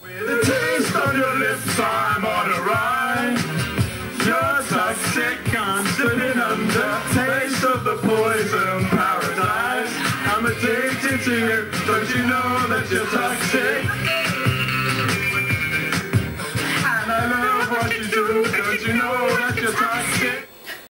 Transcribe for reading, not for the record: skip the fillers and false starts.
With a taste on your lips, I'm on a ride. You're toxic, I'm slipping under. Taste of the poison paradise. I'm addicted to you, don't you know that you're toxic?